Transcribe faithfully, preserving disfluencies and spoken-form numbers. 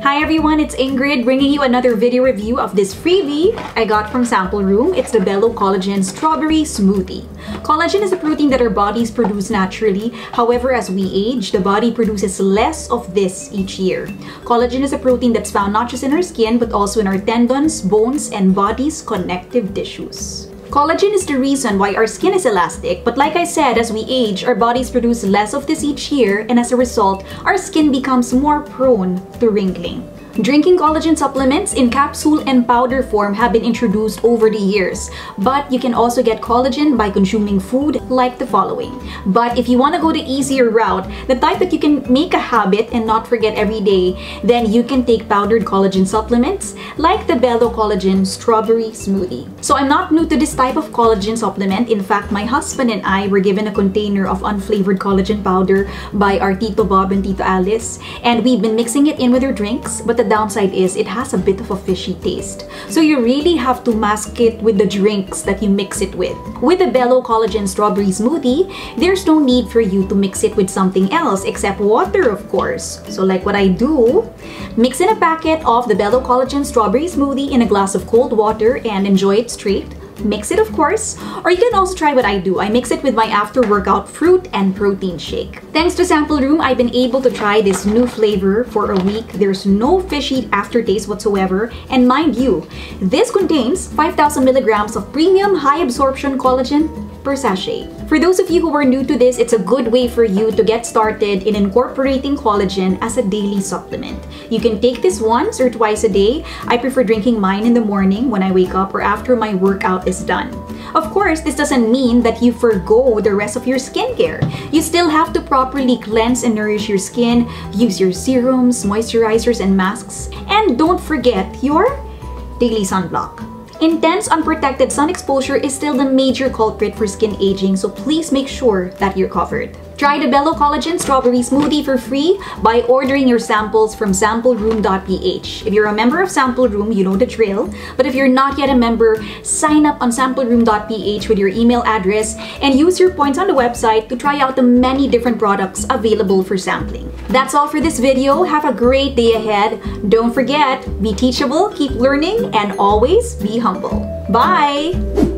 Hi everyone, it's Ingrid bringing you another video review of this freebie I got from Sample Room. It's the Bello Collagen Strawberry Smoothie. Collagen is a protein that our bodies produce naturally. However, as we age, the body produces less of this each year. Collagen is a protein that's found not just in our skin, but also in our tendons, bones, and body's connective tissues. Collagen is the reason why our skin is elastic, but like I said, as we age, our bodies produce less of this each year, and as a result, our skin becomes more prone to wrinkling. Drinking collagen supplements in capsule and powder form have been introduced over the years, but you can also get collagen by consuming food like the following. But if you want to go the easier route, the type that you can make a habit and not forget every day, then you can take powdered collagen supplements like the Bello Collagen Strawberry Smoothie. So I'm not new to this type of collagen supplement. In fact, my husband and I were given a container of unflavored collagen powder by our Tito Bob and Tito Alice, and we've been mixing it in with our drinks, but the downside is it has a bit of a fishy taste. So you really have to mask it with the drinks that you mix it with. With the Bello Collagen Strawberry Smoothie, there's no need for you to mix it with something else except water, of course. So like what I do, mix in a packet of the Bello Collagen Strawberry Smoothie in a glass of cold water and enjoy it straight. Mix it, of course, or you can also try what I do. I mix it with my after-workout fruit and protein shake. Thanks to Sample Room, I've been able to try this new flavor for a week. There's no fishy aftertaste whatsoever, and mind you, this contains five thousand milligrams of premium high-absorption collagen per sachet. For those of you who are new to this, it's a good way for you to get started in incorporating collagen as a daily supplement. You can take this once or twice a day. I prefer drinking mine in the morning when I wake up or after my workout is done. Of course, this doesn't mean that you forgo the rest of your skincare. You still have to properly cleanse and nourish your skin, use your serums, moisturizers, and masks, and don't forget your daily sunblock. Intense unprotected sun exposure is still the major culprit for skin aging, so please make sure that you're covered. Try the Bello Collagen Strawberry Smoothie for free by ordering your samples from sample room dot p h. If you're a member of Sample Room, you know the drill. But if you're not yet a member, sign up on sample room dot p h with your email address and use your points on the website to try out the many different products available for sampling. That's all for this video. Have a great day ahead. Don't forget, be teachable, keep learning, and always be humble. Bye!